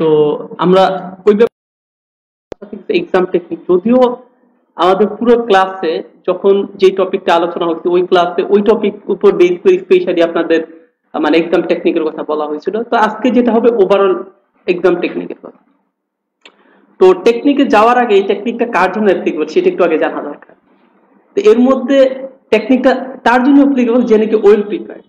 তো আমরা ওই এক্সাম টেকনিক যদিও আমাদের পুরো ক্লাসে যখন যে টপিকটা আলোচনা হচ্ছে ওই ক্লাসে ওই টপিক উপর বেস করে স্পেশালি আপনাদের মানে এক্সাম টেকনিকের কথা বলা হয়েছিল। তো আজকে যেটা হবে ওভারঅল এক্সাম টেকনিকের কথা। তো টেকনিকে যাওয়ার আগে এই টেকনিকটা কার জন্য অ্যাপ্লিকেবল সেটা একটু আগে জানা দরকার। তো এর মধ্যে টেকনিকটা তার জন্য অ্যাপ্লিকেবল যে নাকি ওয়েল প্রিপেয়ার্ড।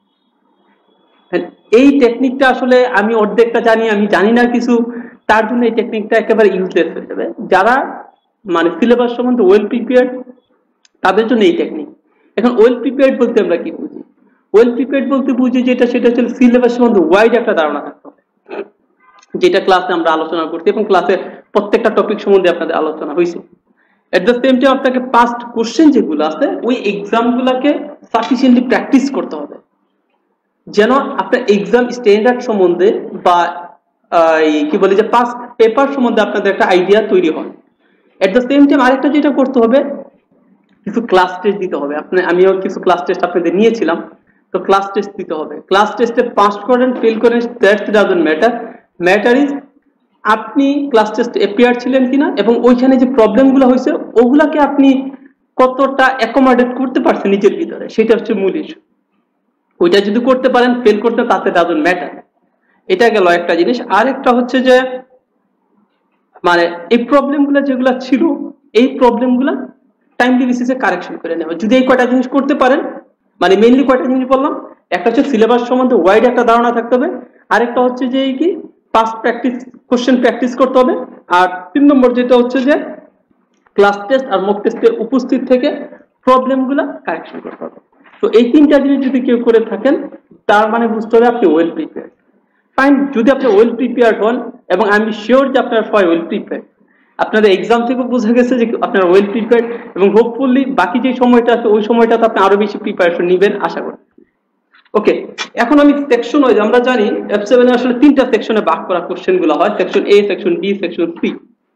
এই টেকনিকটা আসলে আমি অর্ধেকটা জানি, আমি জানি না কিছু, তার জন্য এই টেকনিকটা একেবারে ইউজলেস হয়ে যাবে। যারা মানে সিলেবাস সম্বন্ধে ওয়েল প্রিপেয়ার্ড তাদের জন্য এই টেকনিক। এখন ওয়েল প্রিপেয়ার্ড বলতে আমরা কি বুঝি? ওয়েল প্রিপেয়ার্ড বলতে বুঝি যেটা সেটা হচ্ছে সিলেবাস সম্বন্ধে ওয়াইড একটা ধারণা থাকতে হবে, যেটা ক্লাসে আমরা আলোচনা করছি এবং ক্লাসে প্রত্যেকটা টপিক সম্বন্ধে আপনাদের আলোচনা হয়েছে। এট দ্য সেম টাইম আপনাকে পাস্ট কোশ্চেন যেগুলো আছে ওই এক্সাম গুলাকে সাফিসিয়েন্টলি প্র্যাকটিস করতে হবে, যেন আপনার এক্সাম স্ট্যান্ডার্ড সম্বন্ধে বা কি বলে যে পাস্ট পেপার সম্বন্ধে আপনাদের একটা আইডিয়া তৈরি হয়। এট দ্য সেম টাইম আরেকটা যেটা করতে হবে, কিছু ক্লাস টেস্ট দিতে হবে। আমিও কিছু ক্লাস টেস্ট আপনাদের নিয়েছিলাম, তো ক্লাস টেস্ট দিতে হবে। ক্লাস টেস্টে পাস করেন ফেল করেন that doesn't matter, matter is আপনি ক্লাস টেস্টে অ্যাপিয়ার ছিলেন কিনা এবং ওইখানে যে প্রবলেমগুলো হয়েছে ওগুলাকে আপনি কতটা অ্যাকোমোডেট করতে পারছেন নিজের ভিতরে, সেটা হচ্ছে মূল ইস্যু। ওইটা যদি করতে পারেন, ফেল করতে তাতে ডাজন্ট ম্যাটার। এটা গেল একটা জিনিস। আর একটা হচ্ছে যে মানে এই প্রবলেমগুলো যেগুলো ছিল এই প্রবলেমগুলো টাইমলি বেসিসে কারেকশন করে নেওয়া। যদি এই কয়টা জিনিস করতে পারেন, মানে মেইনলি কয়টা জিনিস বললাম, একটা হচ্ছে সিলেবাস সম্বন্ধে ওয়াইড একটা ধারণা থাকতে হবে, আরেকটা হচ্ছে যে কি পাস্ট প্র্যাকটিস কোশ্চেন প্র্যাকটিস করতে হবে, আর 3 নম্বর যেটা হচ্ছে যে ক্লাস টেস্ট আর মক টেস্টে উপস্থিত থেকে প্রবলেমগুলো কারেকশন করতে হবে। তো এই 3টা জিনিস যদি কেউ করে থাকেন তার মানে বুঝতে হবে আপনি ওয়েল প্রিপেয়ার্ড। ফাইন, যদি আপনি ওয়েল প্রিপেয়ার্ড হন এবং আমি শিওর যে আপনারা সবাই ওয়েল প্রিপেয়ার্ড, আপনাদের এক্সাম থেকে বোঝা গেছে যে আপনারা ওয়েল প্রিপেয়ার্ড এবং হোপফুলি বাকি যে সময়টা আছে ওই সময়টাতে আপনি আরো বেশি প্রিপারেশন নেবেন আশা করি। ওকে, এখন আমি সেকশন ওয়াইজ, আমরা জানি F7 এ আসলে 3টা সেকশনে ভাগ করা কোশ্চেন গুলো হয়, section A, section B, section C.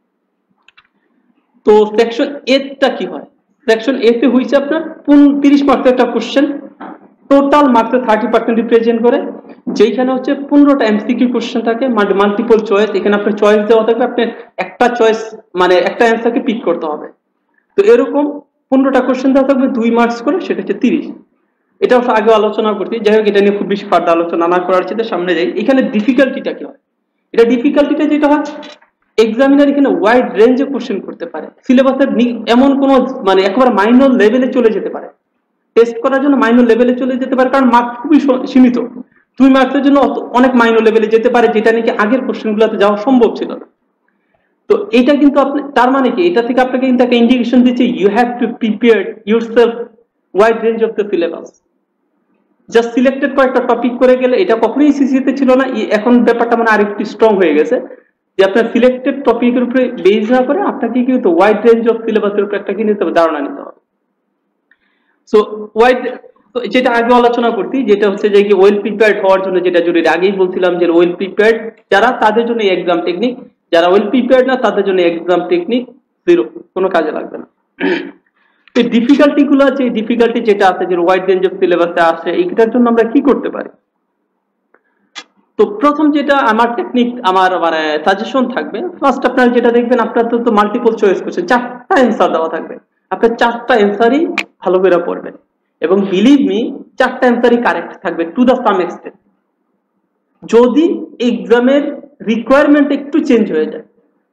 তো সেকশন এ টা কি হয়? সেকশন এ তে হইছে আপনার 30 মার্কের একটা কোশ্চেন, টোটাল মার্কস 30% রিপ্রেজেন্ট করে, যেখানে হচ্ছে 15টা এমসিকিউ কোশ্চেন থাকে, মাল্টিপল চয়েস। এখানে আপনার চয়েস দেওয়া থাকবে, আপনি একটা চয়েস মানে একটা অ্যানসারকে পিক করতে হবে। তো এরকম 15টা কোশ্চেন দেওয়া থাকবে 2 মার্কস করে, সেটা হচ্ছে 30। এটা আগে আলোচনা করছি, যাই হোক এটা নিয়ে খুব বেশি ফার্দার আলোচনা না করার চেয়ে সামনে যাই। এখানে ডিফিকাল্টিটা কি হয়? এটা ডিফিকাল্টিটা যেটা হয়, এক্সামিনার এখানে ওয়াইড রেঞ্জে কোশ্চেন করতে পারে, সিলেবাসের এমন কোন মানে একেবারে মাইনর লেভেলে চলে যেতে পারে, টেস্ট করার জন্য মাইনর লেভেলে চলে যেতে পারে, কারণ মার্কস খুবই সীমিত। 2 মার্কসের জন্য অনেক মাইনর লেভেলে যেতে পারে, যেটা নাকি আগের কোশ্চেনগুলোতে যাওয়া সম্ভব ছিল না। তো এটা কিন্তু আপনি, তার মানে কি এটা থেকে আপনাকে কিন্তু একটা ইন্ডিকেশন দিচ্ছে you have to prepare yourself wide range of the syllabus. Just selected কয়েকটা টপিক করে গেলে এটা কখনোই সিসিতে ছিল না, এখন ব্যাপারটা মানে আরেকটু স্ট্রং হয়ে গেছে যে আপনার সিলেক্টেড টপিকের উপরে বেস না করে আপনাকে কিন্তু ওয়াইড রেঞ্জ অফ সিলেবাসের উপরে একটা কি নিতে হবে, ধারণা নিতে হবে। সো ওয়াইড, যেটা আগে আলোচনা করছি যেটা হচ্ছে যে কি ওয়েল প্রিপেয়ার্ড হওয়ার জন্য যেটা জরুরি, আগেই বলছিলাম যে ওয়েল প্রিপেয়ার্ড যারা তাদের জন্য এক্সাম টেকনিক, যারা ওয়েল প্রিপেয়ার্ড না তাদের জন্য এক্সাম টেকনিক জিরো, কোনো কাজে লাগবে না। এই ডিফিকাল্টি গুলো, যে ডিফিকাল্টি যেটা আছে যে ওয়াইড রেঞ্জ অফ সিলেবাসে আসে, এইটার জন্য আমরা কি করতে পারি? তো প্রথম যেটা আমার টেকনিক, আমার মানে সাজেশন থাকবে, ফার্স্ট আপনারা যেটা দেখবেন আপনার তো মাল্টিপল চয়েস কোশ্চেন, 4টা অ্যান্সার দেওয়া থাকবে, আপনার 4টা অ্যান্সারই ভালো করে পড়বেন এবং বিলিভ মি 4টা অ্যান্সারই কারেক্ট থাকবে টু দা সাম এক্সটেন্ট। যদি এক্সামের রিকোয়ারমেন্ট একটু চেঞ্জ হয়ে যায়,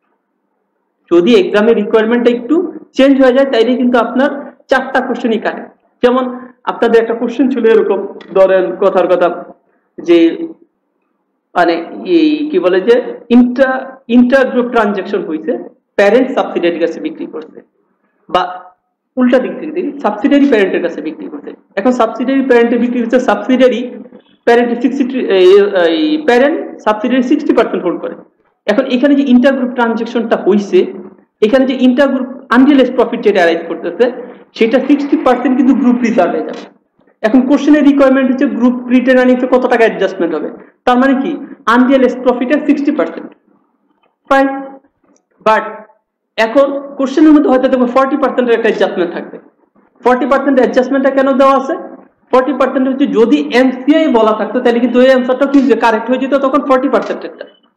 যদি এক্সামের রিকোয়ারমেন্টটা একটু চেঞ্জ হয়ে যায় তাইলে কিন্তু আপনার 4টা কোশ্চেনই কারেক্ট। যেমন আপনাদের একটা কোশ্চেন ছিল এরকম, ধরেন কথার কথা যে মানে এই কি বলে যে ইন্টার গ্রুপ ট্রানজাকশন হয়েছে, প্যারেন্ট সাবসিডিয়ারির কাছে বিক্রি করছে, বা উল্টা দিক থেকে দেখি সাবসিডিয়ারি প্যারেন্টের কাছে বিক্রি করছে। এখন সাবসিডিয়ারি প্যারেন্টে বিক্রি করছে, subsidiary parent 60 parent subsidiary 60% hold করে। এখন এখানে যে ইন্টার গ্রুপ ট্রানজাকশনটা হয়েছে, এখানে যে ইন্টার গ্রুপ আনরিয়ালাইজড প্রফিট যেটা অ্যারাইজ করতেছে সেটা 60% কিন্তু গ্রুপ রিজার্ভে যাবে। এখন কোশ্চেনের রিকোয়ারমেন্ট হচ্ছে গ্রুপ রিটার্ন আর্নিংসে কত টাকা অ্যাডজাস্টমেন্ট হবে, তার মানে কি আনরিয়ালাইজড প্রফিটের 60%। ফাইন, বাট এখন কোশ্চেনের মধ্যে হয়তো দেখো 40% একটা অ্যাডজাস্টমেন্ট থাকবে। 40% অ্যাডজাস্টমেন্টটা কেন দেওয়া আছে? 40% হচ্ছে যদি এমসিআই বলা থাকতো তাহলে কিন্তু ওই অ্যান্সারটা কি কারেক্ট হয়ে যেত তখন 40%-এরটা।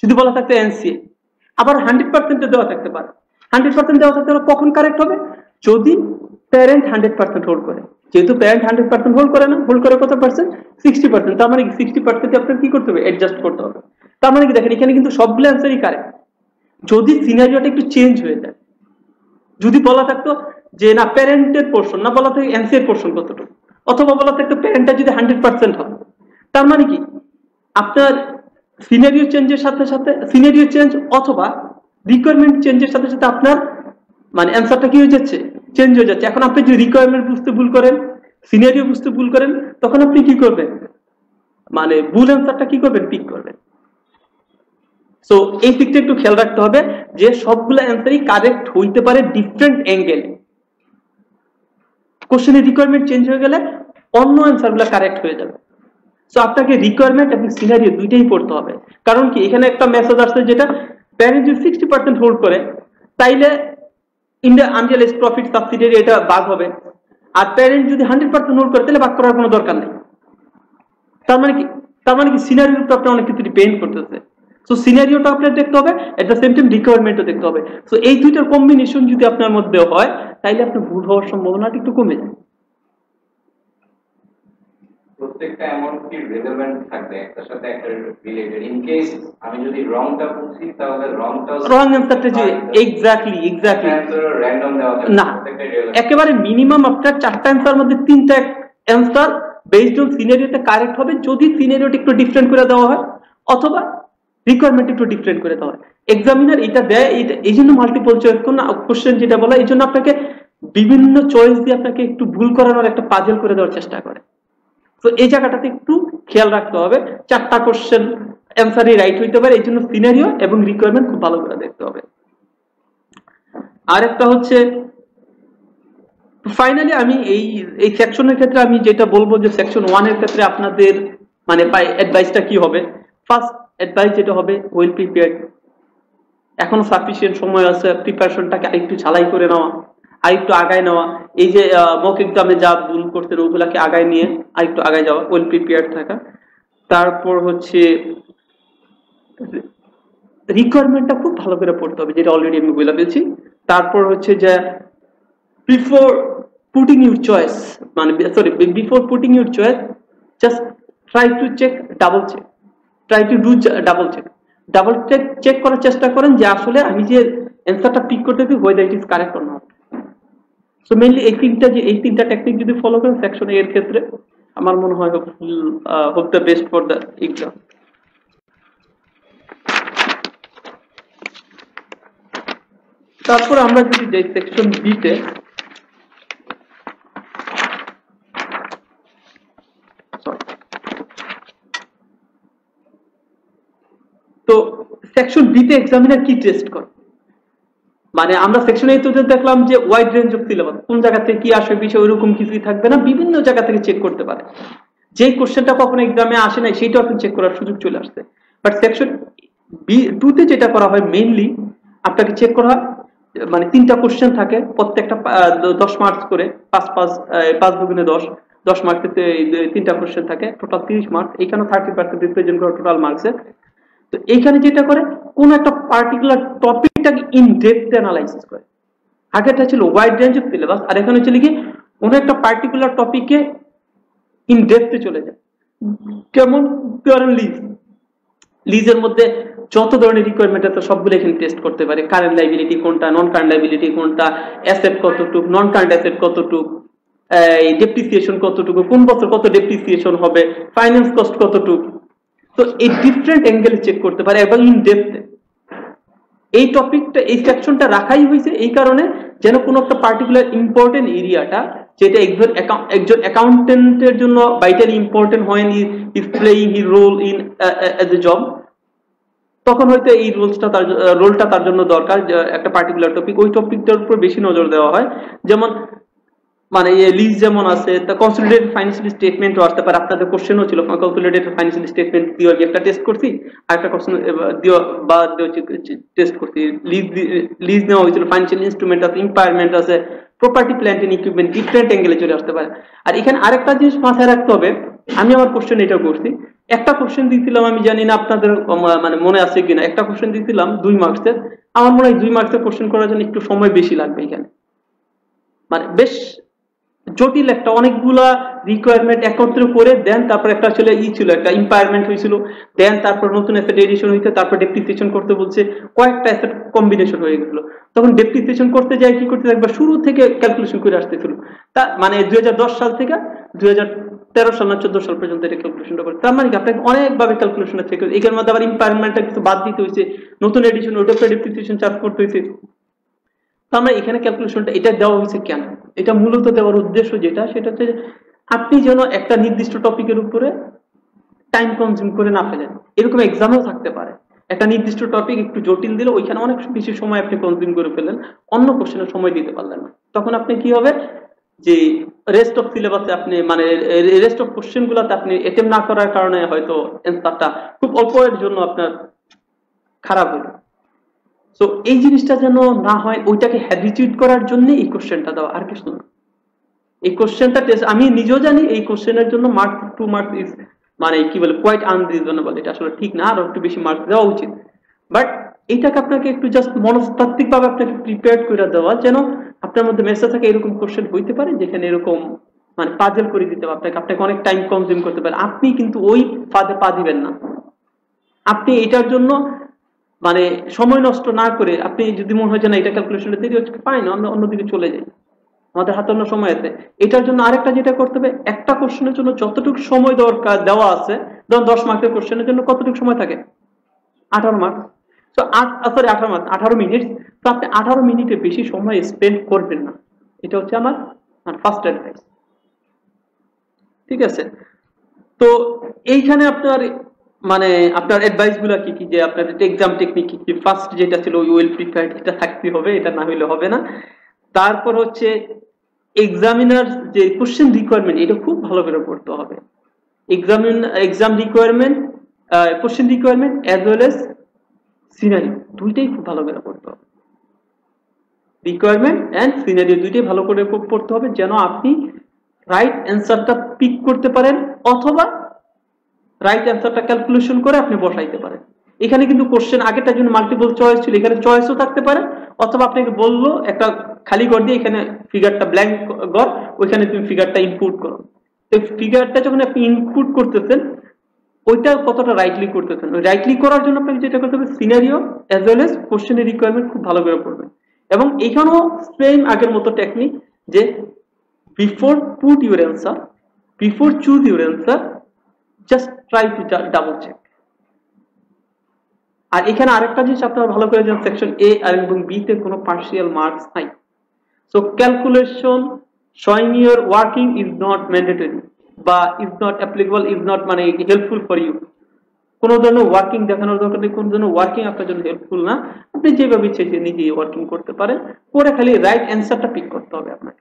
যদি বলা থাকতো এনসিএ, আবার 100% দেওয়া থাকতে পারে। 100% দেওয়া থাকতে পারে, কখন কারেক্ট হবে? যদি প্যারেন্ট 100% হোল্ড করে। যেহেতু প্যারেন্ট 100% হোল্ড করে না, হোল্ড করে কত পার্সেন্ট? 60%। তার মানে 60% আপনার কি করতে হবে? অ্যাডজাস্ট করতে হবে। তার মানে কি দেখেন, এখানে কিন্তু সবগুলো অ্যান্সারই কারেক্ট, যদি সিনারিওটা একটু চেঞ্জ হয়ে যায়। যদি বলা থাকতো যে না প্যারেন্টের পোর্শন, না বলা থাকে এনসি এর পোর্শন কতটুকু, অথবা বলা থাকতো প্যারেন্টটা যদি 100% হবে, তার মানে কি আপনার সিনারিও চেঞ্জের সাথে সাথে, সিনারিও চেঞ্জ অথবা রিকোয়ারমেন্ট চেঞ্জের সাথে সাথে আপনার মানে অ্যান্সারটা কি হয়ে যাচ্ছে? চেঞ্জ হয়ে যাচ্ছে। এখন আপনি যদি রিকোয়ারমেন্ট বুঝতে ভুল করেন, সিনারিও বুঝতে ভুল করেন, তখন আপনি কি করবেন? মানে ভুল অ্যান্সারটা কি করবেন? পিক করবেন। সো এই দিকটা একটু খেয়াল রাখতে হবে যে সবগুলো অ্যান্সারই কারেক্ট হইতে পারে ডিফারেন্ট অ্যাঙ্গেল। কোশ্চেনের রিকোয়ারমেন্ট চেঞ্জ হয়ে গেলে অন্য অ্যান্সারগুলো কারেক্ট হয়ে যাবে। সো আপনাকে রিকোয়ারমেন্ট এবং সিনারিও দুইটাই পড়তে হবে। কারণ কি এখানে একটা মেসেজ আসছে যেটা প্যারেন্ট যদি 60% হোল্ড করে তাইলে ইন্ডিয়া আনরিয়ালাইজড প্রফিট সাবসিডিয়ারি এটা বাদ হবে, আর প্যারেন্ট যদি 100% হোল্ড করে তাহলে বাদ করার কোনো দরকার নেই। তার মানে কি সিনারিওর উপর আপনি অনেক কিছু ডিপেন্ড করতেছে। সো সিনারিওটা আপনার দেখতে হবে, এট দ্য সেম টাইম রিকোয়ারমেন্টও দেখতে হবে। সো এই দুইটার কম্বিনেশন যদি আপনার মধ্যে হয় তাইলে আপনার ভুল হওয়ার সম্ভাবনাটা একটু কমে যায়। প্রত্যেকটা অ্যামাউন্ট কি রিলেভেন্ট থাকবে, একটার সাথে একটা রিলেটেড। ইন কেস আমি যদি রংটা বুঝি তাহলে রং অ্যান্সারটা যে এক্স্যাক্টলি র‍্যান্ডম দেওয়া যাবে না, একেবারে মিনিমাম আপনার 4টা অ্যান্সার মধ্যে 3টা অ্যান্সার বেসড অন সিনারিওতে কারেক্ট হবে, যদি সিনারিওটা একটু ডিফারেন্ট করে দেওয়া হয় অথবা রিকোয়ারমেন্ট একটু ডিফারেন্ট করে দেওয়া হয়। এক্সামিনার এটা দেয়, এই জন্য মাল্টিপল চয়েস কোশ্চেন যেটা বলা, এই জন্য আপনাকে বিভিন্ন চয়েস দিয়ে আপনাকে একটু ভুল করানোর একটা পাজল করে দেওয়ার চেষ্টা করে। তো এই জায়গাটাতে একটু খেয়াল রাখতে হবে, 4টা কোশ্চেন অ্যান্সারই রাইট হইতে পারে, এই জন্য সিনারিও এবং রিকোয়ারমেন্ট খুব ভালো করে দেখতে হবে। আরেকটা হচ্ছে ফাইনালি আমি এই সেকশনের ক্ষেত্রে আমি যেটা বলবো যে সেকশন 1 এর ক্ষেত্রে আপনাদের মানে অ্যাডভাইসটা কি হবে? ফার্স্ট অ্যাডভাইস যেটা হবে, ওয়েল প্রিপেয়ার্ড। এখনো সাফিসিয়েন্ট সময় আছে, প্রিপারেশনটাকে আরেকটু ঝালাই করে নেওয়া, আরেকটু আগায় নেওয়া। এই যে মক এক্সামে যা ভুল করতেন ওগুলাকে আগায় নিয়ে আরেকটু আগায় যাওয়া, ওয়েল প্রিপেয়ার্ড থাকা। তারপর হচ্ছে রিকোয়ারমেন্টটা খুব ভালো করে পড়তে হবে, যেটা অলরেডি আমি বলে ফেলছি। তারপর হচ্ছে যে বিফোর পুটিং ইউর চয়েস, মানে sorry before putting your choice just try to check, double check, try to do double check. Double check করার চেষ্টা করেন যে আসলে আমি যে অ্যান্সারটা পিক করতেছি whether it is correct or not. So mainly এই তিনটা টেকনিক যদি ফলো করেন সেকশন এর ক্ষেত্রে, আমার মনে হয় hope the best for the exam. তারপর আমরা যদি যাই সেকশন বি তে, তো সেকশন বি তে এক্সামিনার কি টেস্ট করে? মানে আমরা সেকশন এ তো দেখলাম যে ওয়াইড রেঞ্জ অফ সিলেবাস, কোন জায়গা থেকে কি আসবে বিষয় ওইরকম কিছুই থাকবে না, বিভিন্ন জায়গা থেকে চেক করতে পারে। যেই কোশ্চেনটা কখনো এক্সামে আসে না সেইটাও আপনি চেক করার সুযোগ চলে আসছে। বাট সেকশন বি 2 তে যেটা করা হয় মেইনলি আপনাকে চেক করা হয়, মানে 3টা কোশ্চেন থাকে, প্রত্যেকটা 10 মার্কস করে, 5 দুগুণে 10 মার্কসের 3টা কোশ্চেন থাকে, টোটাল 30 মার্কস। এখানে 30% রিপ্রেজেন্ট করে টোটাল মার্কসে। তো এইখানে যেটা করে কোন একটা পার্টিকুলার টপিকটাকে ইন ডেপথ অ্যানালাইসিস করে। আগেটা ছিল ওয়াইড রেঞ্জ অফ সিলেবাস, আর এখন হচ্ছে কি কোন একটা পার্টিকুলার টপিকে ইন ডেপথে চলে যায়। কেমন? পিওর লিজের মধ্যে যত ধরনের রিকোয়ারমেন্ট আছে সবগুলো এখানে টেস্ট করতে পারে। কারেন্ট লাইবিলিটি কোনটা, নন কারেন্ট লাইবিলিটি কোনটা, অ্যাসেট কতটুকু, নন কারেন্ট অ্যাসেট কতটুকু, ডেপ্রিসিয়েশন কতটুকু, কোন বছর কত ডেপ্রিসিয়েশন হবে, ফাইন্যান্স কস্ট কতটুকু। তো এই ডিফারেন্ট অ্যাঙ্গেলে চেক করতে পারে এবং ইন ডেপথে। এই টপিকটা, এই সেকশনটা রাখাই হয়েছে এই কারণে যেন কোনো একটা পার্টিকুলার ইম্পর্টেন্ট এরিয়াটা, যেটা একজন অ্যাকাউন্টেন্টের জন্য ভাইটালি ইম্পর্টেন্ট হয়, is playing he role in as a job, তখন হয়তো এই রোলটা তার জন্য দরকার। একটা পার্টিকুলার টপিক, ওই টপিকটার উপর বেশি নজর দেওয়া হয়। যেমন মানে লিজ যেমন আছে, তা কনসলিডেটেড ফাইন্যান্সিয়াল স্টেটমেন্টও আসতে পারে। আপনাদের কোশ্চেনও ছিল কনসলিডেটেড ফাইন্যান্সিয়াল স্টেটমেন্ট দিয়ে একটা টেস্ট করছি, আর একটা কোশ্চেন দিয়ে টেস্ট করছি লিজ নেওয়া হয়েছিল, ফাইন্যান্সিয়াল ইনস্ট্রুমেন্ট আছে, ইম্পায়ারমেন্ট আছে, property plant and equipment different অ্যাঙ্গেলে চলে আসতে পারে। আর এখানে আরেকটা জিনিস মাথায় রাখতে হবে, আমি আমার কোশ্চেন এটা করছি, একটা কোশ্চেন দিয়েছিলাম, আমি জানি না আপনাদের মানে মনে আছে কিনা, একটা কোশ্চেন দিয়েছিলাম 2 মার্কসের। আমার মনে হয় 2 মার্কসের কোশ্চেন করার জন্য একটু সময় বেশি লাগবে এখানে, মানে বেশ জটিল একটা, অনেকগুলা রিকোয়ারমেন্ট একত্রে করে দেন তারপর একটা আসলে ছিল, একটা ইম্পায়ারমেন্ট হয়েছিল, দেন তারপর নতুন অ্যাসেট এডিশন হয়েছে, তারপর ডেপ্রিসিয়েশন করতে বলছে, কয়েকটা অ্যাসেট কম্বিনেশন হয়ে গেছিল। তখন ডেপ্রিসিয়েশন করতে যাই কি করতে একবার শুরু থেকে ক্যালকুলেশন করে আসতেছিল, তা মানে 2010 সাল থেকে 2013 সাল না 14 সাল পর্যন্ত এটা ক্যালকুলেশনটা করে। তার মানে কি আপনাকে অনেকভাবে ক্যালকুলেশন আছে, এখানে মধ্যে আবার ইম্পায়ারমেন্টটা কিছু বাদ দিতে হয়েছে, নতুন এডিশন ওটা ডেপ্রিসিয়েশন চার্জ করতে হয়েছে। তো আমরা এখানে ক্যালকুলেশনটা এটা দেওয়া হয়েছে কেন, এটা মূলত দেওয়ার উদ্দেশ্য যেটা, সেটা হচ্ছে আপনি যেন একটা নির্দিষ্ট টপিকের উপরে টাইম কনজিউম করে না ফেলেন। এরকম এক্সামেও থাকতে পারে, একটা নির্দিষ্ট টপিক একটু জটিল দিলে ওইখানে অনেক বেশি সময় আপনি কনজিউম করে ফেলেন, অন্য কোশ্চেনে সময় দিতে পারলেন না, তখন আপনি কি হবে যে রেস্ট অফ সিলেবাসে আপনি মানে রেস্ট অফ কোশ্চেন গুলাতে আপনি অ্যাটেম্প না করার কারণে হয়তো অ্যান্সারটা খুব অল্প এর জন্য আপনার খারাপ হলো। সো এই জিনিসটা যেন না হয়, ওইটাকে হ্যাবিচুয়েট করার জন্য এই কোশ্চেনটা দেওয়া, আর কিছু না। এই কোশ্চেনটা টেস্ট আমি নিজেও জানি এই কোশ্চেনের জন্য মার্ক 2 মার্ক ইজ মানে কি বলে কোয়াইট আনরিজনেবল, এটা আসলে ঠিক না, আরো একটু বেশি মার্ক দেওয়া উচিত। বাট এইটাকে আপনাকে একটু জাস্ট মনস্তাত্ত্বিক ভাবে আপনাকে প্রিপেয়ার করে দেওয়া, যেন আপনার মধ্যে মেসেজ থাকে এরকম কোশ্চেন হইতে পারে যেখানে এরকম মানে পাজল করে দিতে হবে আপনাকে, আপনাকে অনেক টাইম কনজিউম করতে পারে, আপনি কিন্তু ওই ফাঁদে পা দিবেন না। আপনি এটার জন্য মানে সময় নষ্ট না করে, আপনি যদি মনে হয় যে না এটা ক্যালকুলেশনটা দেরি হচ্ছে, ফাইন, আমরা অন্যদিকে চলে যাই, আমাদের হাতে অন্য সময় আছে। এটার জন্য আরেকটা যেটা করতে হবে, একটা কোশ্চেনের জন্য যতটুকু সময় দরকার দেওয়া আছে, ধরুন 10 মার্কের কোশ্চেনের জন্য কতটুকু সময় থাকে, 18 মার্ক, তো 18 মার্ক 18 মিনিট, তো আপনি 18 মিনিটের বেশি সময় স্পেন্ড করবেন না, এটা হচ্ছে আমার ফার্স্ট অ্যাডভাইস। ঠিক আছে, তো এইখানে আপনার মানে আপনার অ্যাডভাইস গুলা কি কি, যে আপনার এক্সাম টেকনিক কি কি, ফার্স্ট যেটা ছিল ওয়েল প্রিপেয়ার্ড, এটা থাকতে হবে, এটা না হলে হবে না। তারপর হচ্ছে এক্সামিনার যে কোশ্চেন রিকোয়ারমেন্ট, এটা খুব ভালো করে পড়তে হবে। Exam requirement, question requirement as well as scenario, দুইটাই খুব ভালো করে পড়তে হবে। রিকোয়ারমেন্ট এন্ড সিনারিও দুইটাই ভালো করে পড়তে হবে, যেন আপনি রাইট অ্যান্সারটা পিক করতে পারেন, অথবা রাইট অ্যান্সারটা ক্যালকুলেশন করে আপনি বসাইতে পারেন। এখানে কিন্তু কোশ্চেন আগেরটার জন্য মাল্টিপল চয়েস ছিল, এখানে চয়েসও থাকতে পারে, অথবা আপনাকে বললো একটা খালি ঘর দিয়ে এখানে ফিগারটা ব্ল্যাঙ্ক ঘর, ওইখানে তুমি ফিগারটা ইনপুট করো। তো ফিগারটা যখন আপনি ইনপুট করতেছেন, ওইটা কতটা রাইটলি করতেছেন, ওই রাইটলি করার জন্য আপনাকে যেটা করতে হবে, সিনারিও অ্যাজ ওয়েল এজ কোশ্চেনের রিকোয়ারমেন্ট খুব ভালো করে পড়বেন। এবং এখানেও সেম আগের মতো টেকনিক, যে before put your answer, before choose your answer, just try to double check. আর এখানে আরেকটা জিনিস আপনারা ভালো করে জানেন, সেকশন এ আর এবং বি তে কোনো পার্সিয়াল মার্কস নাই। So calculation showing your working is not mandatory বা is not applicable, is not মানে হেল্পফুল ফর ইউ। কোনো ধরনের ওয়ার্কিং দেখানোর দরকার নেই, কোনো ধরনের ওয়ার্কিং আপনার জন্য হেল্পফুল না, আপনি যেভাবে ইচ্ছে নিজেই ওয়ার্কিং করতে পারেন, করে খালি রাইট অ্যান্সারটা পিক করতে হবে আপনাকে।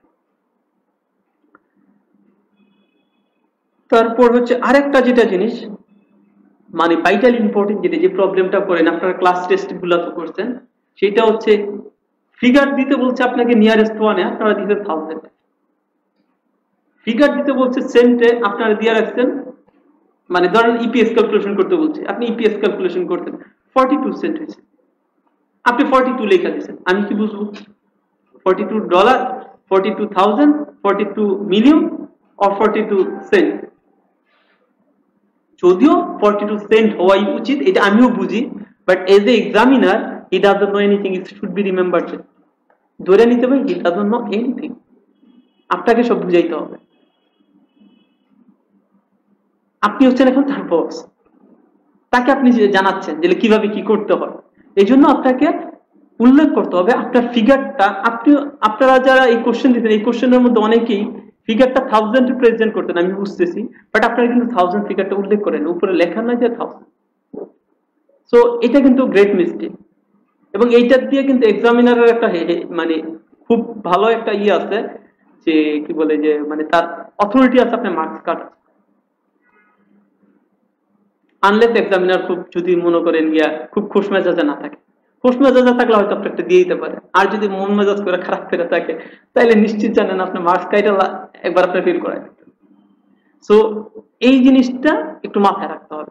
তারপর হচ্ছে আরেকটা যেটা জিনিস মানে ভাইটাল ইম্পর্টেন্ট, যেটা যে প্রবলেমটা করেন আপনারা ক্লাস টেস্ট গুলো তো করছেন, সেটা হচ্ছে ফিগার দিতে বলছে আপনাকে নিয়ারেস্ট ওয়ানে, আপনারা দিতে 1000, ফিগার দিতে বলছে সেন্টে, আপনারা দিয়ে রাখছেন মানে ধরেন ইপিএস ক্যালকুলেশন করতে বলছে, আপনি ইপিএস ক্যালকুলেশন করতেন 42 সেন্ট হয়েছে, আপনি 42 লেখা দিয়েছেন, আমি কি বুঝবো $42, 42,000, 42 মিলিয়ন or 42 সেন্ট? যদিও 42 সেন্ট হওয়াই উচিত, এটা আমিও বুঝি, but as a examiner he doesn't know anything, it should be remembered. ধরে নিতে হবে হি ডাজন্ট নো এনিথিং, আপনাকে সব বুঝাইতে হবে। আপনি হচ্ছেন এখন তার বস, তাকে আপনি জানাচ্ছেন যে কিভাবে কি করতে হয়, এই জন্য আপনাকে উল্লেখ করতে হবে আপনার ফিগারটা। আপনারা যারা এই কোশ্চেন দিতেন, এই কোশ্চেনের মধ্যে অনেকেই ফিগারটা 1000 প্রেজেন্ট করতেন, আমি বুঝতেছি, বাট আপনারা কিন্তু 1000 ফিগারটা উল্লেখ করেন, উপরে লেখা নাই যে 1000। সো এটা কিন্তু গ্রেট মিস্টেক, এবং এইটার দিয়ে কিন্তু এক্সামিনারের একটা মানে খুব ভালো একটা আছে, যে কি বলে যে মানে তার অথরিটি আছে আপনার মার্কস কাটা, আনলেস এক্সামিনার খুব যদি মনে করেন গিয়া খুব খুশ মেজাজে না থাকে, খোশ মেজাজে থাকলে হয়তো আপনি একটা দিয়ে দিতে পারে, আর যদি মন মেজাজ করে খারাপ করে থাকে তাহলে নিশ্চিত জানেন আপনি মার্কস কাইটা একবার আপনি ফিল করাই। সো এই জিনিসটা একটু মাথায় রাখতে হবে,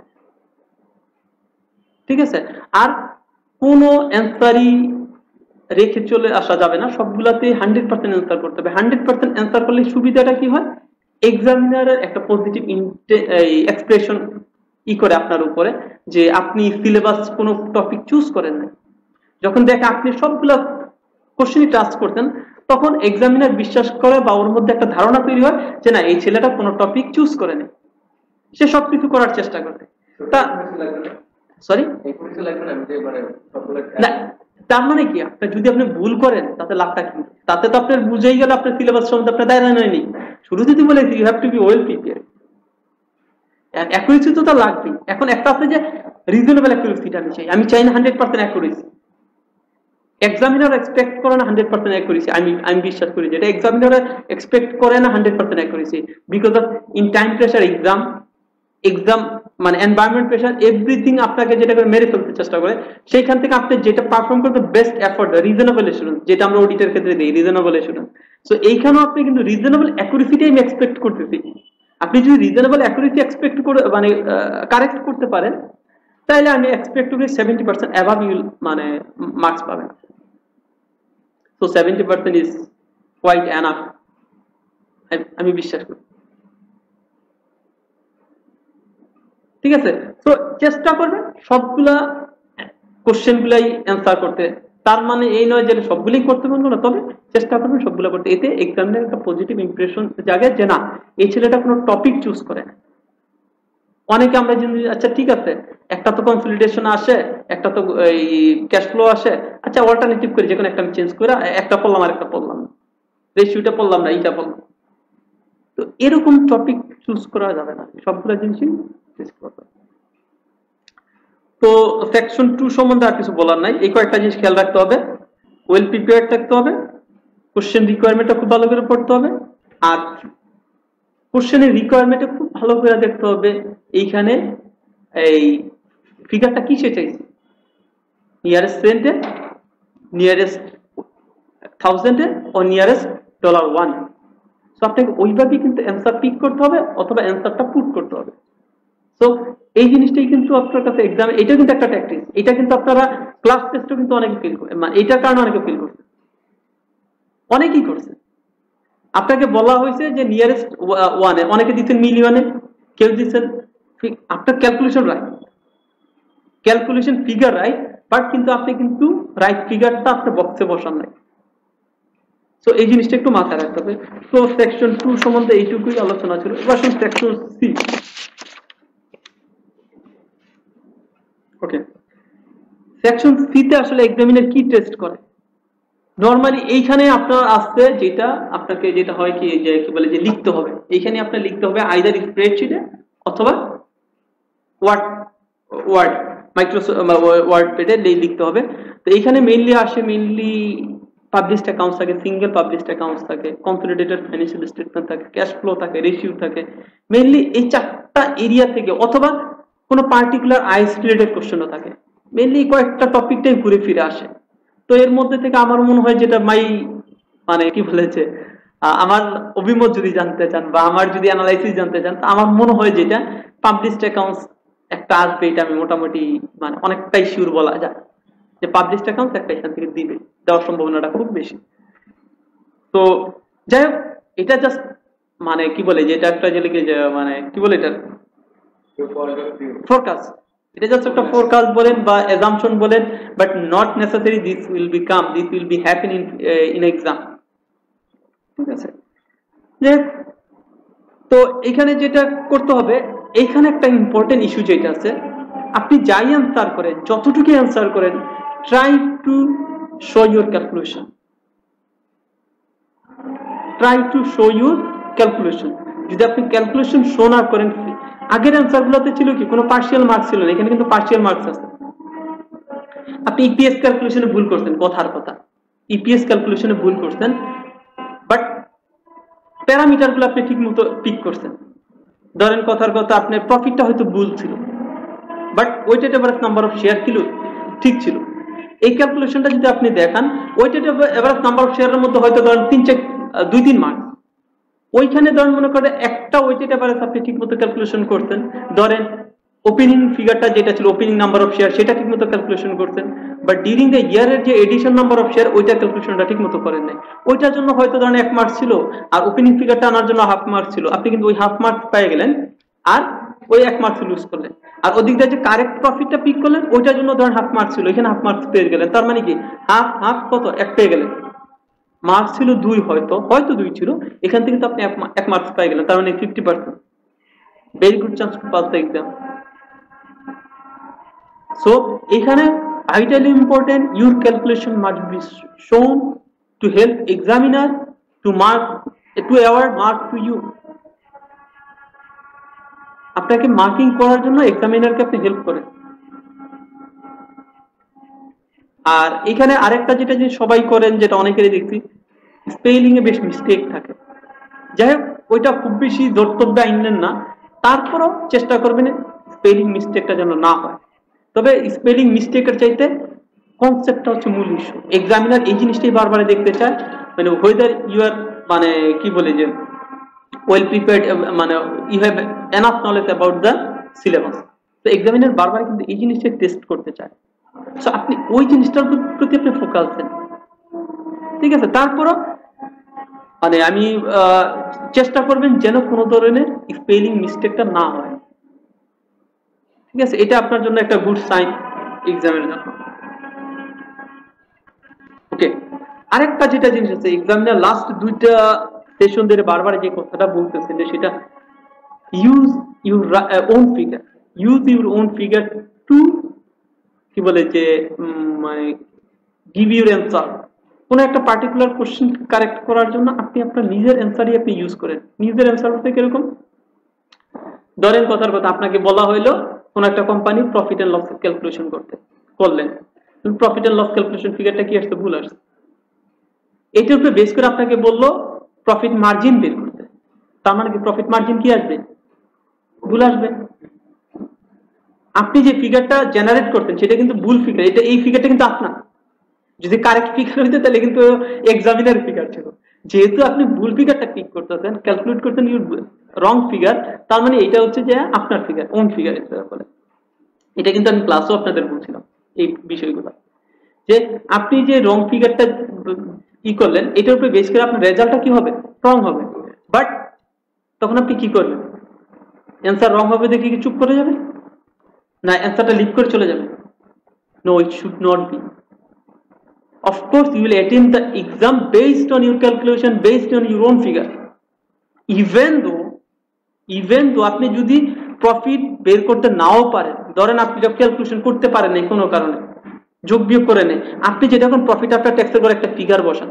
ঠিক আছে। আর কোনো অ্যান্সারই রেখে চলে আসা যাবে না, সবগুলাতে 100% অ্যান্সার করতে হবে। 100% অ্যান্সার করলে সুবিধাটা কি হয়, এক্সামিনারের একটা পজিটিভ এক্সপ্রেশন করে আপনার উপরে, যে আপনি সিলেবাস কোনো টপিক চুজ করেন না। যখন দেখে আপনি সবগুলা কোশ্চেনই টাচ করতেন, তখন এক্সামিনার বিশ্বাস করে বা ওর মধ্যে একটা ধারণা তৈরি হয় যে না, এই ছেলেটা কোনো টপিক চুজ করেনি, সে সবকিছু করার চেষ্টা করে। তা সরি, তার মানে কি, আপনি যদি আপনি ভুল করেন তাতে লাভটা কি? তাতে তো আপনার বুঝেই গেল আপনার সিলেবাস সম্বন্ধে আপনার দায়রা নেয়নি। শুরু যদি বলেছি you have to be well prepare, accuracy তো তা লাগবেই। এখন একটা আছে যে রিজনেবল অ্যাকুরেসিটা আমি চাই না 100% অ্যাকুরেসি। এক্সামিনার এক্সপেক্ট করে না 100% অ্যাকুরেসি, আমি বিশ্বাস করি যে এটা এক্সামিনার এক্সপেক্ট করে না 100% accuracy, because of in time pressure exam মানে এনভায়রনমেন্ট প্রেসার, এভরিথিং আপনাকে যেটা করে মেরে ফেলতে চেষ্টা করে, সেইখান থেকে আপনি যেটা পারফর্ম করতে বেস্ট এফোর্ট, রিজনেবল এসুরেন্স, যেটা আমরা অডিটের ক্ষেত্রে দিই রিজনেবল এসুরেন্স। সো এইখানেও আপনি কিন্তু রিজনেবল অ্যাকুরেসিটাই আমি এক্সপেক্ট করতেছি। আপনি যদি রিজনেবল অ্যাকুরেসি এক্সপেক্ট করে মানে কারেক্ট করতে পারেন, তাহলে আমি এক্সপেক্ট করি 70% অ্যাবাভ ইউ মানে মার্কস পাবেন। সো 70% ইজ কোয়াইট এনাফ, আমি বিশ্বাস করি, ঠিক আছে। তো চেষ্টা করবেন সবগুলা কোশ্চেন গুলাই অ্যান্সার করতে। তার মানে এই নয় যে সবগুলোই করতে পারবো না, তবে চেষ্টা করবেন সবগুলো করতে। এতে এক্সামিনের একটা পজিটিভ ইমপ্রেশন জাগে যে না, এই ছেলেটা কোনো টপিক চুজ করে না। অনেকে আমরা আচ্ছা ঠিক আছে, একটা তো কনসলিডেশন আসে, একটা তো এই ক্যাশ ফ্লো আসে, আচ্ছা অল্টারনেটিভ করে যে কোনো একটা আমি চেঞ্জ করে একটা পড়লাম আর একটা পড়লাম না, রেশিওটা পড়লাম না এইটা পড়লাম। তো এরকম টপিক চুজ করা যাবে না, সবগুলো জিনিসই চুজ করতে হবে। তো সেকশন 2 সম্বন্ধে আর কিছু বলার নাই, এই কয়েকটা জিনিস খেয়াল রাখতে হবে। ওয়েল প্রিপেয়ার্ড থাকতে হবে, কোশ্চেন রিকোয়ারমেন্টটা খুব ভালো করে পড়তে হবে, আর কোশ্চেনের রিকোয়ারমেন্টে খুব ভালো করে দেখতে হবে এইখানে এই ফিগারটা কিসে চাইছে, নিয়ারেস্ট সেন্টে, নিয়ারেস্ট থাউজেন্ডে ও নিয়ারেস্ট $1। সো আপনাকে ওইভাবেই কিন্তু অ্যান্সার পিক করতে হবে অথবা অ্যান্সারটা পুট করতে হবে। সো এই জিনিসটাই কিন্তু আপনার কাছে এক্সাম, এটা কিন্তু একটা ট্যাকটিস, এটা কিন্তু আপনারা ক্লাস টেস্টও কিন্তু অনেকে ফিল করে, মানে এটার কারণে অনেকে ফিল করছে, অনেকেই করছে। আপনাকে বলা হয়েছে যে নিয়ারেস্ট ওয়ানে, অনেকে দিচ্ছেন মিলিয়নে, কেউ দিচ্ছেন, আপনার calculation right, calculation figure right, but কিন্তু আপনি কিন্তু রাইট ফিগারটা আপনার বক্সে বসান নাই। সো এই জিনিসটা একটু মাথায় রাখতে হবে। তো সেকশন 2 সম্বন্ধে এইটুকুই আলোচনা ছিল। এবার section C. Okay, section C তে আসলে এক্সামিনার কি টেস্ট করে নরমালি? এইখানে আপনার আসছে যেটা আপনাকে যেটা হয় কি, যে কি বলে যে লিখতে হবে, এইখানে আপনার লিখতে হবে আইদার স্প্রেডশিটে অথবা ওয়ার্ড ওয়ার্ড ওয়ার্ড পেডে লিখতে হবে। তো এইখানে মেইনলি আসে, মেইনলি পাবলিশড অ্যাকাউন্টস থাকে, সিঙ্গেল পাবলিশড অ্যাকাউন্টস থাকে, কনসলিডেটেড ফাইন্যান্সিয়াল স্টেটমেন্ট থাকে, ক্যাশ ফ্লো থাকে, রেশিও থাকে, মেইনলি এই 4টা এরিয়া থেকে, অথবা কোনো পার্টিকুলার আইস রিলেটেড কোশ্চেনও থাকে। মেইনলি কয়েকটা টপিকটাই ঘুরে ফিরে আসে। তো এর মধ্যে থেকে আমার মনে হয় যেটা মানে কি বলেছে, আমার অভিমত যদি জানতে চান বা আমার যদি অ্যানালাইসিস জানতে চান, আমার মনে হয় যেটা পাবলিশড অ্যাকাউন্টস একটা আসবে, এটা আমি মোটামুটি মানে অনেকটাই শিওর বলা যায় যে পাবলিশড অ্যাকাউন্টস একটা এখান থেকে দিবে, দেওয়ার সম্ভাবনাটা খুব বেশি। তো যাই হোক, এটা জাস্ট মানে কি বলে যে এটা একটা যে মানে কি বলে এটা ফোরকাস্ট, এটা জাস্ট একটা ফোরকাস্ট বলেন বা অ্যাজাম্পশন বলেন, but not necessary this will be happen in exam, ঠিক আছে। তো এখানে যেটা করতে হবে, এইখানে একটা ইম্পর্টেন্ট ইস্যু যেটা আছে, আপনি যাই অ্যান্সার করেন, যতটুকু অ্যান্সার করেন, try to show your calculation, যদি আপনি ক্যালকুলেশন শো না করেন, আগের অ্যান্সার গুলোতে ছিল কি কোনো পার্শিয়াল মার্কস ছিল না, এখানে কিন্তু পার্শিয়াল মার্কস আছে। আপনি ইপিএস ক্যালকুলেশনে ভুল করছেন, কথার কথা ইপিএস ক্যালকুলেশনে ভুল করছেন, বাট প্যারামিটার গুলো আপনি ঠিক মতো পিক করছেন। ধরেন কথার কথা আপনার প্রফিটটা হয়তো ভুল ছিল, but weighted average number of share ছিল ঠিক ছিল। এই ক্যালকুলেশনটা যদি আপনি দেখান, ওইটা এভারেজ নাম্বার অফ শেয়ারের মধ্যে হয়তো ধরেন 2-3 মার্ক, ওইখানে ধরেন মনে করেন একটা ওয়েটেড এভারেজ আপনি ঠিকমতো ক্যালকুলেশন করতেন, ধরেন ওপেনিং ফিগারটা যেটা ছিল ওপেনিং নাম্বার অফ শেয়ার সেটা ঠিকমতো ক্যালকুলেশন করতেন, বাট ডিউরিং দ্য ইয়ারের যে এডিশন নাম্বার অফ শেয়ার ওইটা ক্যালকুলেশনটা ঠিকমতো করেন নাই, ওইটার জন্য হয়তো ধরেন 1 মার্ক ছিল, আর ওপেনিং ফিগারটা আনার জন্য 1/2 মার্ক ছিল, আপনি কিন্তু ওই 1/2 মার্ক পেয়ে গেলেন আর ওই 1 মার্ক লুজ করলেন। আর ওদিক দিয়ে যে কারেক্ট প্রফিটটা পিক করলেন ওইটার জন্য ধরেন 1/2 মার্ক ছিল, এখানে 1/2 মার্ক পেয়ে গেলেন, তার মানে কি হাফ কত 1 পেয়ে গেলেন, মার্ক ছিল 2, হয়তো 2 ছিল, এখান থেকে তো আপনি 1 মার্কস পেয়ে গেলেন, তার মানে 50%। Very good chance to pass the exam. So এখানে vitally important, your calculation must be shown to help examiner to award mark to you. আপনাকে মার্কিং করার জন্য এক্সামিনারকে আপনি হেল্প করেন। আর এখানে আরেকটা যেটা যে সবাই করেন, যেটা অনেকেরই দেখছি, স্পেলিং এ বেশ মিস্টেক থাকে। যাই হোক, ওইটা খুব বেশি ধর্তব্য আইনেন না, তারপরও চেষ্টা করবেন স্পেলিং মিস্টেকটা যেন না হয়। তবে স্পেলিং মিস্টেকের চাইতে কনসেপ্টটা হচ্ছে মূল ইস্যু। এক্সামিনার এই জিনিসটাই বারবার দেখতে চায়, মানে ওয়েদার ইউ আর মানে কি বলে যে ওয়েল প্রিপেয়ার্ড, মানে you have enough knowledge about the syllabus. তো এক্সামিনার বারবার কিন্তু এই জিনিসটা টেস্ট করতে চায়। সো আপনি ওই জিনিসটার প্রতি আপনি ফোকাস দেন, ঠিক আছে? তারপরও মানে আমি চেষ্টা করবেন যেন কোনো ধরনের স্পেলিং মিস্টেকটা না হয়, ঠিক আছে? এটা আপনার জন্য একটা গুড সাইন এক্সামের জন্য। ওকে, আরেকটা যেটা জিনিস আছে, এক্সামিনার লাস্ট 2টা সেশন ধরে বারবার যে কথাটা বলতেছে যে সেটা use your own figure, to কি বলে যে মানে গিভ ইউর অ্যান্সার। কোন একটা পার্টিকুলার কোশ্চেন কারেক্ট করার জন্য আপনি আপনার নিজের অ্যান্সারই আপনি ইউজ করেন। নিজের অ্যান্সার বলতে কিরকম, ধরেন কথার কথা আপনাকে বলা হইলো কোন একটা company profit and loss calculation করলেন, প্রফিট এন্ড লস ক্যালকুলেশন ফিগারটা কি আসছে, ভুল আসছে। এটার উপরে বেস করে আপনাকে বললো প্রফিট মার্জিন বের করতে, তার মানে কি প্রফিট মার্জিন কি আসবে, ভুল আসবে। আপনি যে ফিগারটা জেনারেট করতেন সেটা কিন্তু ভুল ফিগার, এই ফিগারটা কিন্তু আপনার। যদি কারেক্ট ফিগার হইতো তাহলে কিন্তু এক্সামিনার ফিগার ছিল। যেহেতু আপনি ভুল ফিগারটা পিক করতেছেন, ক্যালকুলেট করতেন ইউর রং ফিগার, তার মানে এটা হচ্ছে যে আপনার ফিগার, ওন ফিগার বলে। এটা কিন্তু আমি ক্লাসও আপনাদের বলছিলাম এই বিষয়গুলো, যে আপনি যে রং ফিগারটা ই করলেন এটার উপরে বেস করে আপনার রেজাল্টটা কি হবে, রং হবে। বাট তখন আপনি কি করবেন, অ্যান্সার রং হবে দেখে কি চুপ করে যাবেন, না অ্যান্সারটা লিভ করে চলে যাবেন? No, it should not be. Of course, you will attempt the exam based on your calculation, based on your own figure. Even though আপনি যদি প্রফিট বের করতে নাও পারেন, ধরেন আপনি যখন ক্যালকুলেশন করতে পারেন না কোনো কারণে, যোগ বিয়োগ করে নেই, আপনি যেটা এখন প্রফিট আফটার ট্যাক্সের পর একটা ফিগার বসান,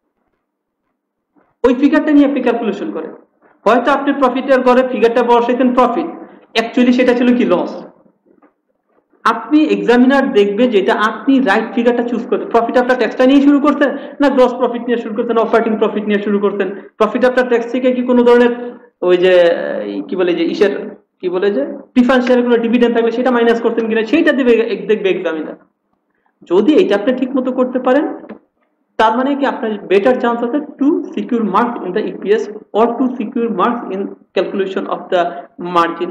ওই ফিগারটা নিয়ে আপনি ক্যালকুলেশন করেন। হয়তো আপনি প্রফিটের ঘরে ফিগারটা বসাইতেন প্রফিট, অ্যাকচুয়ালি সেটা ছিল কি লস। আপনি এক্সামিনার দেখবে যেটা আপনি রাইট ফিগারটা চুজ করতে, প্রফিট আফটার ট্যাক্সটা নিয়ে শুরু করতেন না গ্রস প্রফিট নিয়ে শুরু করতেন, অপারেটিং প্রফিট নিয়ে শুরু করতেন, প্রফিট আফটার ট্যাক্স থেকে কি কোনো ধরনের ওই যে কি বলে যে ইসের কি বলে যে প্রিফারেন্স শেয়ারগুলো ডিভিডেন্ড থাকবে সেটা মাইনাস করতেন কিনা সেইটা দেখবে এক্সামিনার। যদি এটা আপনি ঠিক মতো করতে পারেন তার মানে কি আপনার বেটার চান্স আছে to secure marks in the EPS or to secure marks in calculation of the margin.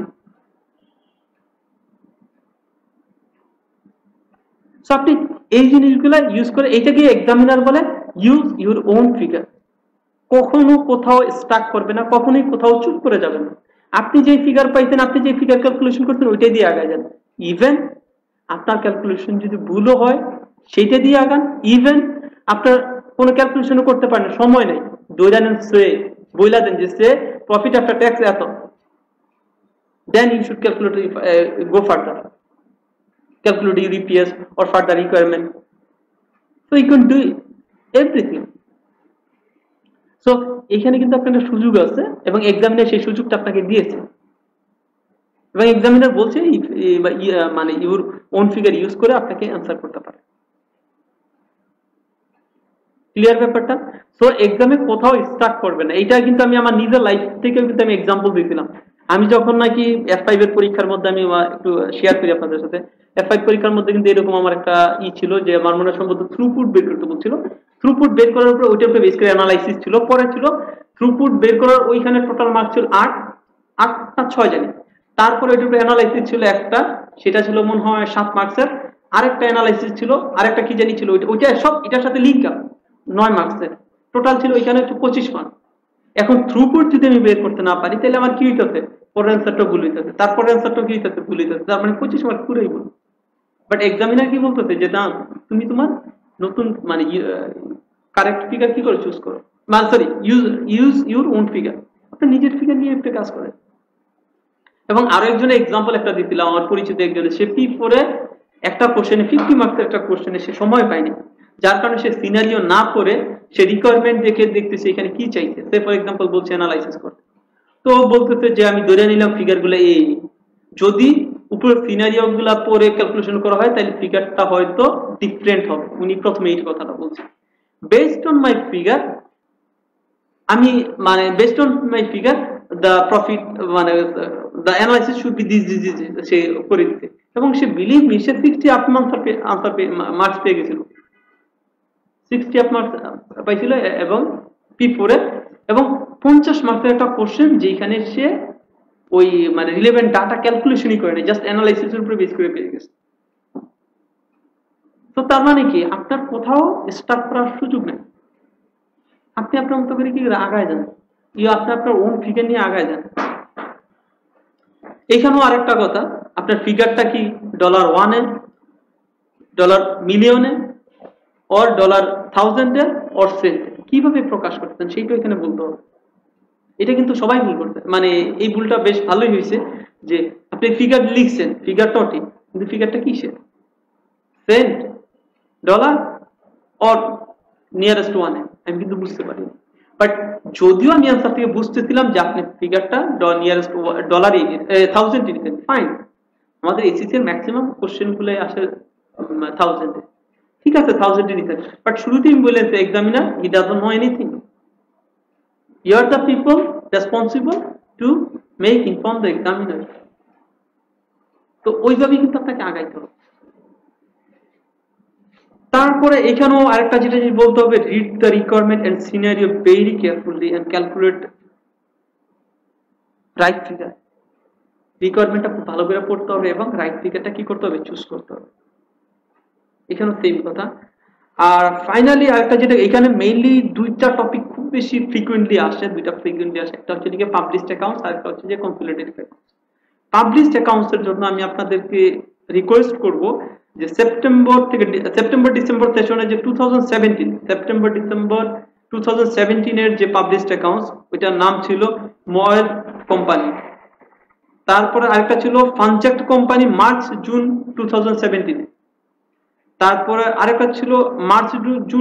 So আপনি এই জিনিসগুলো ইউজ করে, এইটাকে এক্সামিনার বলে ইউজ ইউর ওন ফিগার। কখনো কোথাও স্টাক করবে না, কখনোই কোথাও চুপ করে যাবেন না। আপনি যে ফিগার পাইছেন, আপনি যে ফিগার ক্যালকুলেশন করছেন ওইটাই দিয়ে আগায় যান। ইভেন আপনার ক্যালকুলেশন যদি ভুলও হয় সেইটা দিয়ে আগান। ইভেন আপনার কোনো ক্যালকুলেশনও করতে পারেন, সময় নেই, দৈরানেন সে বইলা দেন যে সে প্রফিট আফটার ট্যাক্স এত, then you should calculate go further, calculate your EPS or further requirement. So you can do everything. So এখানে কিন্তু আপনার একটা সুযোগ আছে এবং এক্সামিনার সেই সুযোগটা আপনাকে দিয়েছে এবং এক্সামিনার বলছে মানে ইউর ওন ফিগার ইউজ করে আপনাকে অ্যান্সার করতে পারে। ক্লিয়ার ব্যাপারটা? সো এক্সামে কোথাও স্টাক করবে না। এটা কিন্তু আমি আমার নিজের লাইফ থেকে কিন্তু আমি এক্সাম্পল দিয়েছিলাম। আমি যখন নাকি F5 এর পরীক্ষার মধ্যে আমি একটু শেয়ার করি আপনাদের সাথে, F5 পরীক্ষার মধ্যে কিন্তু এরকম আমার একটা ছিল যে আমার মনে হয় সম্ভবত থ্রুপুট বের করতে বলছিল। থ্রুপুট বের করার উপরে ওইটার উপরে বেস করে অ্যানালাইসিস ছিল, পরে ছিল থ্রুপুট বের করার ওইখানে টোটাল মার্ক ছিল 8 না 6 জানি। তারপরে ওইটার উপরে অ্যানালাইসিস ছিল একটা, সেটা ছিল মনে হয় 7 মার্কসের। আরেকটা অ্যানালাইসিস ছিল, আরেকটা কি জানি ছিল, ওইটা সব এটার সাথে লিঙ্ক আপ 9 মার্কসের। টোটাল ছিল ওইখানে হচ্ছে 25 মার্ক। এখন থ্রুপুট যদি আমি বের করতে না পারি তাহলে আমার কি হইতেছে, পরের অ্যান্সারটা ভুল হইতেছে, তারপরের অ্যান্সারটা কি হইতেছে, ভুল হইতেছে, তার মানে 25 মার্ক পুরোই ভুল। বাট এক্সামিনার কি বলতেছে যে না, তুমি তোমার নতুন মানে কারেক্ট ফিগার কি করে চুজ করো, মানে sorry use your own figure, আপনি নিজের ফিগার নিয়ে একটা কাজ করেন। এবং আরো একজনের এক্সাম্পল একটা দিছিলাম, আমার পরিচিত একজনের, সে P4 এ একটা কোশ্চেনে 50 মার্কসের একটা কোশ্চেনে সে সময় পায়নি, যার কারণে সে সিনারিও না পড়ে সে রিকোয়ারমেন্ট দেখে দেখতেছে এখানে কি চাইছে। সে ফর এক্সাম্পল বলছে অ্যানালাইসিস করতে, তো বলতেছে যে আমি ধরে নিলাম ফিগার গুলো এই, যদি উপরে সিনারিও গুলা পরে ক্যালকুলেশন করা হয় তাহলে ফিগারটা হয়তো ডিফারেন্ট হবে। উনি প্রথমে এই কথাটা বলছে, বেসড অন মাই ফিগার, আমি মানে based on my figure the profit মানে the analysis should be this সে করে দিতে। এবং সে বিলিভ মি, সে 60 আপ মার্কস পেয়ে গেছিল, 60 আপ মার্কস পাইছিল এবং P4 এ, এবং 50 মার্কসের একটা কোশ্চেন যেখানে সে ওই মানে রিলেভেন্ট ডাটা ক্যালকুলেশনই করে না, জাস্ট অ্যানালাইসিসের উপরে বেস করে পেয়ে গেছে। তো তার মানে কি, আপনার কোথাও স্টার্ট করার সুযোগ নেই, আপনি আপনার মতো করে কি আগায় যান, আপনি আপনার ওন ফিগার নিয়ে আগায় যান। এইখানেও আরেকটা কথা, আপনার ফিগারটা কি $1 এ, $1,000,000 অর $1,000 অর সেন্টে, কিভাবে প্রকাশ করতেন সেইটা এখানে বলতে হবে। এটা কিন্তু সবাই ভুল করতে, মানে এই ভুলটা বেশ ভালোই হয়েছে যে আপনি ফিগার লিখছেন, ফিগারটাও ঠিক, কিন্তু ফিগারটা কিসের, সেন্ট, ডলার অর নিয়ারেস্ট ওয়ানে, আমি কিন্তু বুঝতে পারিনি। বাট যদিও আমি অ্যান্সার থেকে বুঝতেছিলাম যে আপনি ফিগারটা নিয়ারেস্ট ডলারই 1000 নিতেন, ফাইন, আমাদের এসএসসি এর ম্যাক্সিমাম কোশ্চেন গুলো আসে 1000 এ, ঠিক আছে 1000 নিতেন। বাট শুরুতেই বললেন যে examiner he doesn't know anything, you are the people responsible to make inform the examiner। তো ওইভাবেই কিন্তু আপনাকে আগাইতে হবে। তারপরে এখানেও আরেকটা যেটা বলতে হবে, read the requirement and scenario very carefully and calculate right figure. রিকোয়ারমেন্টটা খুব ভালো করে পড়তে হবে এবং রাইট ফিগারটা কি করতে হবে, চুজ করতে হবে। এখানেও সেম কথা। আর ফাইনালি আরেকটা যেটা এখানে মেইনলি দুইটা টপিক খুব বেশি ফ্রিকুয়েন্টলি আসে, একটা হচ্ছে যে পাবলিশড অ্যাকাউন্টস, আর একটা হচ্ছে যে কনসোলিডেটেড অ্যাকাউন্টস। পাবলিশড অ্যাকাউন্টস এর জন্য আমি আপনাদেরকে রিকোয়েস্ট করব যে সেপ্টেম্বর ডিসেম্বর সেশনে যে 2017 সেপ্টেম্বর ডিসেম্বর 2017 এর যে পাবলিশড অ্যাকাউন্টস, ওইটার নাম ছিল ময়ের কোম্পানি। তারপরে আরেকটা ছিল ফানচেক্ট কোম্পানি মার্চ জুন 2017। তারপরে আরেকটা ছিল মার্চ জুন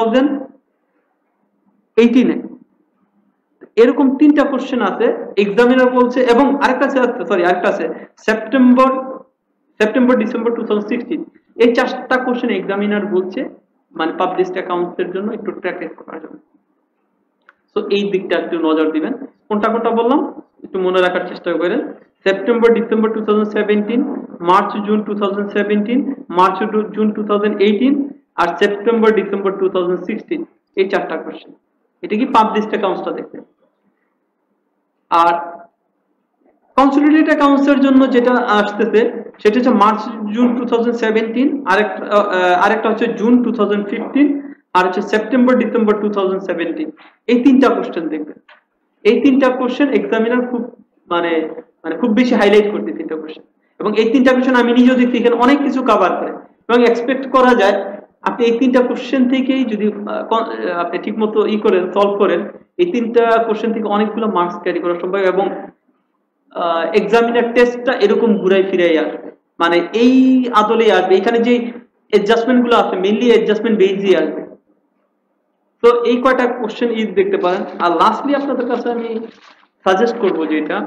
2018 এ। এরকম তিনটা কোশ্চেন আছে, এক্সামিনার বলছে। এবং আরেকটা আছে সেপ্টেম্বর ডিসেম্বর 2016। এই চারটা কোশ্চেন এক্সামিনার বলছে মানে পাবলিশড অ্যাকাউন্টস এর জন্য একটু প্র্যাকটিস করার জন্য। সো এই দিকটা একটু নজর দিবেন। কোনটা কোনটা বললাম একটু মনে রাখার চেষ্টা করেন। September December 2017, March June 2017, March June 2018 আর সেপ্টেম্বর ডিসেম্বর 2016, এই চারটা কোশ্চেন। এটা কি পাবলিশড অ্যাকাউন্টসটা দেখবেন। আর কনসোলিডেটেড অ্যাকাউন্টস এর জন্য যেটা আসতেছে সেটা হচ্ছে মার্চ জুন 2017, আরেকটা হচ্ছে জুন 2015, আর হচ্ছে সেপ্টেম্বর ডিসেম্বর 2017। এই তিনটা কোশ্চেন দেখবেন। এই তিনটা কোশ্চেন এক্সামিনার খুব মানে খুব বেশি হাইলাইট করতে তিনটা কোশ্চেন। এবং এই তিনটা কোশ্চেন আমি নিজেও দেখছি এখানে অনেক কিছু কভার করে, এবং এক্সপেক্ট করা যায় আপনি এই তিনটা কোশ্চেন থেকেই যদি আপনি ঠিকমতো করেন, সলভ করেন, এই তিনটা কোশ্চেন থেকে অনেকগুলো মার্কস ক্যারি করা সম্ভব। এবং এক্সামিনার টেস্টটা এরকম ঘুরাই ফিরাই আসবে, মানে এই আদলেই আসবে। এখানে যে অ্যাডজাস্টমেন্ট গুলো আছে মেইনলি অ্যাডজাস্টমেন্ট বেসই আসবে। তো এই কয়টা কোশ্চেন দেখতে পারেন। আর লাস্টলি আপনাদের কাছে আমি সাজেস্ট করব যেটা,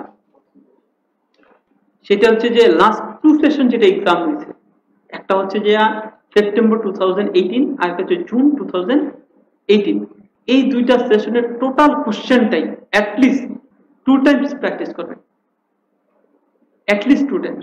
সেটা হচ্ছে যে লাস্ট 2 সেশন যেটা এক্সাম হয়েছে, একটা হচ্ছে যে সেপ্টেম্বর 2018 আর একটা হচ্ছে জুন 2018। এই দুইটা সেশনের টোটাল কোশ্চেনটাই অ্যাটলিস্ট 2 টাইমস প্র্যাকটিস করবেন। At least 2 times.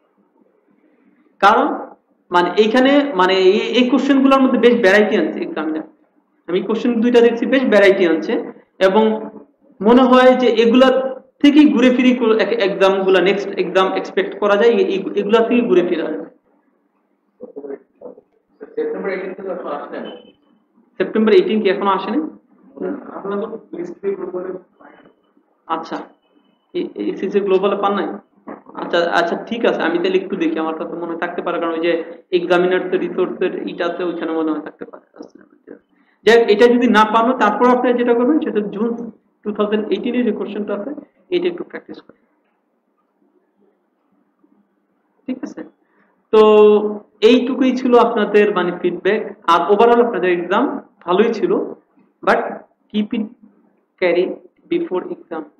কারণ মানে এইখানে মানে এই কোশ্চেন গুলোর মধ্যে বেশ ভ্যারাইটি আছে এক্সামিনার। আমি কোশ্চেন দুইটা দেখছি বেশ ভ্যারাইটি আছে, এবং মনে হয় যে এগুলা থেকেই ঘুরে ফিরে এক্সাম গুলা নেক্সট এক্সাম এক্সপেক্ট করা যায়, এগুলা থেকে ঘুরে ফিরে আসবে। সেপ্টেম্বর 18 থেকে এখন আসছে না। সেপ্টেম্বর 18 কি এখনো আসেনি? আচ্ছা, এসএসসি গ্লোবালে পান নাই? আচ্ছা আচ্ছা, ঠিক আছে, আমি তাহলে একটু দেখি, আমার কাছে মনে থাকতে পারে, কারণ ওই যে এক্সামিনার রিসোর্সের ইটাতে ওইখানে মনে হয় থাকতে পারে। যাই এটা যদি না পানো, তারপর আপনি যেটা করবেন সেটা জুন 2018 যে কোশ্চেনটা আছে এটা একটু প্র্যাকটিস করেন, ঠিক আছে? তো এইটুকুই ছিল আপনাদের মানে ফিডব্যাক। আর ওভারঅল আপনাদের এক্সাম ভালোই ছিল, but keep it carry before exam.